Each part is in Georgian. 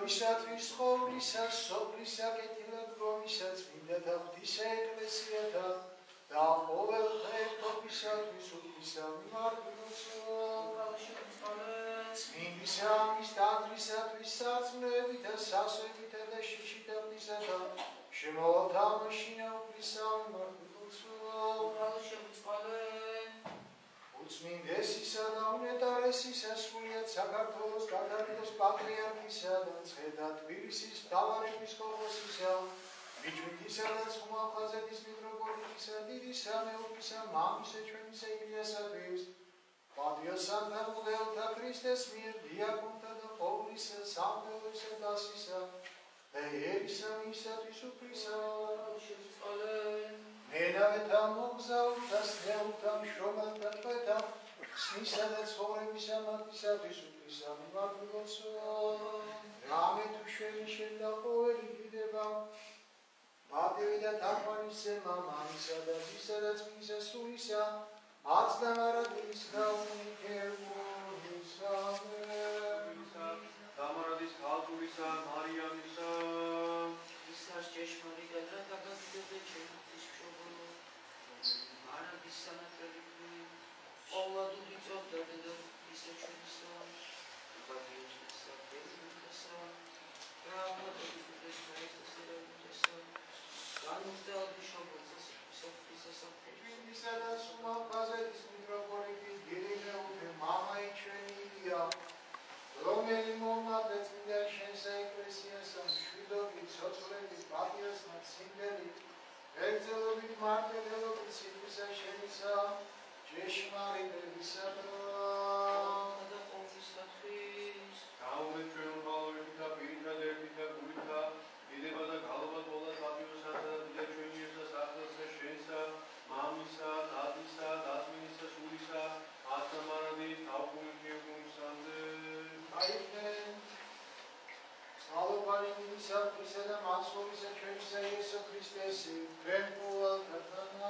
ჩვენისათვის ხოვლისა, სოფლისა, კეთილადგომისა, წმინდათა ღვთისა ეკლესიათა და ყოველ ღმერთობისათვის ღვთისა მიმართულება. წმინდისა ამის ტაძრისათვის სარწმუნოებითა და სასვეტითა და შიშითავნისა და შემოთავაშინა ღვთისა მიმართულება. უწმინდესისა და უნეტარესისა სრულიად საქართველოს კათოლიკოს პატრიარქისა და მცხეთა თბილისის მთავარეპისკოპოსისა, მიჩვიდისა და ხმალხაზეთის მიტროპოლიტისა, დიდი სამეუფისა, მამისა ჩვენისა ილიასათვის, პატიოსანთა მღვდელთა ქრისტეს მიერ დიაკონთა და ყოვლისა სამღვდელოისა დასისა და ერისა მისათვის უფლისა. მენავეთა მოგზაურთა, სნეულთა, მშრომელთა, ტყვეთა, ხსნისა და ცხოვრებისა მათისათვის უფლისა მიმართულება. რამე თუ შენიშენდა ყოველი დიდება, პატივი და თაყვანისცემა მამისა და ძისა და წმინდისა სულისა, აცდა მარადის და უნიქებულისა, დამარადის ქალთულისა, მარიამისა, ისას ჭეშმარიტად და დაგასდები ჩემთვის მშობლო, მარადის სანატრები, ყოვლადული წობდა და ისა ჩვენისა, პატიოსისა, ბედნიისა, რაამატები ფუდეს მაისტასა და უდესა, განუხდელდი შობლსა სოფლისა ჩვენისა და ხმალხაზეთის მიტროპოლიტის გირინეუთა მამაი ჩვენი ილია, რომელი მომადა წმინდა შენსა ეკლესიასა მშვიდობით, ცოცხლებით, პატიოსნად, სიმღერით, ერთგულობით, მარტივობით, სიტყვისა შენისა, ჭეშმარიტებისა და ყოვლისათვის. გაუმეთ ჩვენ უყალოებით და პირითად ერთით და გულითა, დიდება და გალობა ყოვლად პატიოსანთა და დიდა ჩვენი ისა სახელსა შენსა, მამისა, ტატისა, დაწმინდისა სულისა, აცდა მარადის თაყვანისცემამდე. აიქნე სალობარინისა ღვთისა და მასწავლისა ჩვენისა იესო ქრისტესი, ჩვენ ყოველთა თანა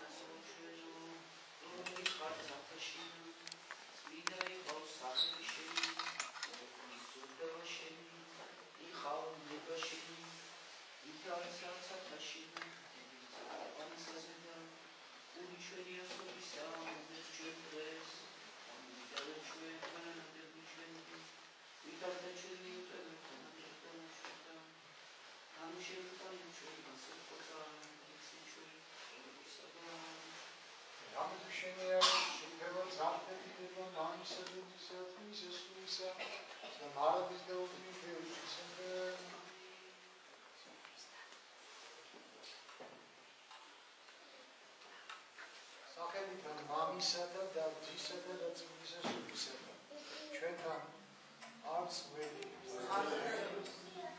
რამე შენია შევქება ზამთრიდება მამისა და ძისა და წმინდისა სულისა და მარადის და უნიქებულისა. სახელით მამისა და ძისა და წმინდისა სულისა ჩვენთან არც ველი